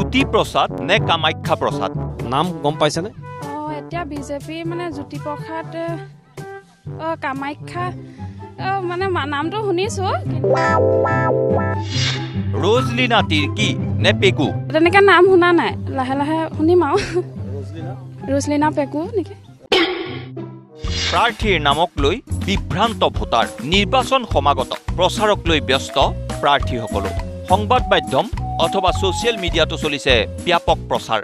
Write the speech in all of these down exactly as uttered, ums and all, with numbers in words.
জ্যোতি প্ৰসাদ নে কামাখ্যা প্ৰসাদ নাম গম পাইছেনে? অ এতিয়া বিজেপি মানে জ্যোতি প্ৰসাদ অ কামাখ্যা মানে নামটো শুনিছো। ৰজলিনা তিৰ্কি নে পেকু তেনেকে নাম শুনা নাই, লাহে লাহে শুনিম আৰু। ৰজলিনা পেকু নেকি? প্ৰাৰ্থীৰ নামক লৈ বিভ্ৰান্ত ভোটাৰ, নিৰ্বাচন সমাগত প্ৰচাৰক লৈ ব্যস্ত প্ৰাৰ্থীসকলো। সংবাদ মাধ্যম অথবা ছ'চিয়েল মিডিয়াতো চলিছে ব্যাপক প্ৰচাৰ।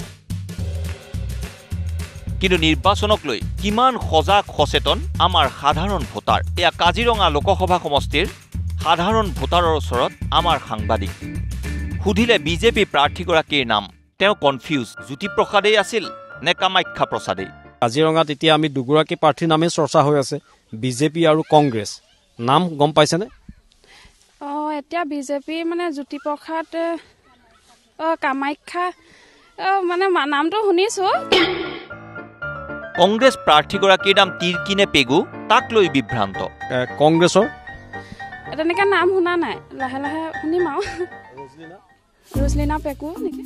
কিন্তু নিৰ্বাচনক লৈ কিমান সজাগ সচেতন আমাৰ সাধাৰণ ভোটাৰ? এয়া কাজিৰঙা লোকসভা সমষ্টিৰ সাধাৰণ ভোটাৰৰ ওচৰত আমাৰ সাংবাদিক। সুধিলে বিজেপি প্ৰাৰ্থীগৰাকীৰ নাম, তেওঁ কনফিউজ, জ্যোতি প্ৰসাদেই আছিল নে কামাখ্যা প্ৰসাদেই। কাজিৰঙাত এতিয়া আমি দুগৰাকী প্ৰাৰ্থীৰ নামেই চৰ্চা হৈ আছে, বিজেপি আৰু কংগ্ৰেছ। নাম গম পাইছেনে? অ এতিয়া বিজেপি মানে জ্যোতি প্ৰসাদ অ কামাখ্যা মানে নামটো শুনিছো। কংগ্ৰেছ প্ৰাৰ্থীগৰাকীৰ নাম তিৰ্কি নে পেগু, তাক লৈ বিভ্ৰান্ত। কংগ্ৰেছৰ তেনেকে নাম শুনা নাই, লাহে লাহে শুনিম আৰু। ৰজলিনা পেকু নেকি?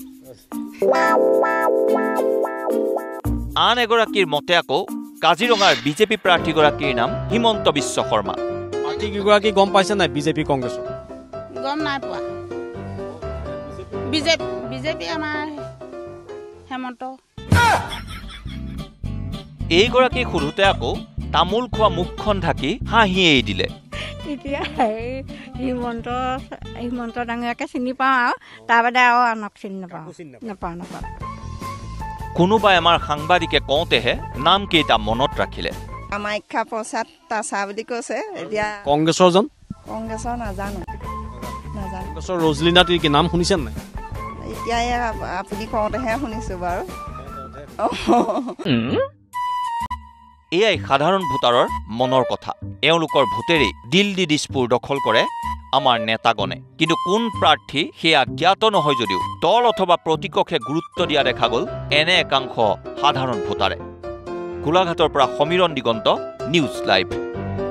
আন এগৰাকীৰ মতে আকৌ কাজিৰঙাৰ বিজেপি প্ৰাৰ্থীগৰাকীৰ নাম হিমন্ত বিশ্ব শৰ্মা। প্ৰাৰ্থী কেইগৰাকী গম পাইছে নাই বিজেপি কংগ্ৰেছৰ? গম নাই পোৱা। বিজেপি বিজেপি আমাৰ হেমন্ত। এইগৰাকী সোধোতে আকৌ তামোল খোৱা মুখখন ঢাকি হাঁহিয়েই দিলে। এতিয়া হিমন্ত হিমন্ত ডাঙৰীয়াকে চিনি পাওঁ আৰু তাৰ বাদে আৰু আনক চিনি নাপাওঁ নাপাওঁ নাপাওঁ কোনোবাই আমাৰ সাংবাদিকে কওঁতেহে নাম কেইটা মনত ৰাখিলে। কামাখ্যা প্ৰসাদ তাছা বুলি কৈছে। এতিয়া কংগ্ৰেছৰ জন কংগ্ৰেছৰ নাজানো নাজানো কংগ্ৰেছৰ ৰজলিনা তিৰ্কি নাম শুনিছে নাই? এতিয়া আপুনি কওঁতেহে শুনিছো বাৰু। এয়াই সাধাৰণ ভোটাৰৰ মনৰ কথা। এওঁলোকৰ ভোটেৰেই দিল্লী দিছপুৰ দখল কৰে আমাৰ নেতাগণে। কিন্তু কোন প্ৰাৰ্থী সেয়া জ্ঞাত নহয় যদিও দল অথবা প্ৰতীককহে গুৰুত্ব দিয়া দেখা গ'ল এনে একাংশ সাধাৰণ ভোটাৰে। গোলাঘাটৰ পৰা সমীৰণ দিগন্ত, নিউজ লাইভ।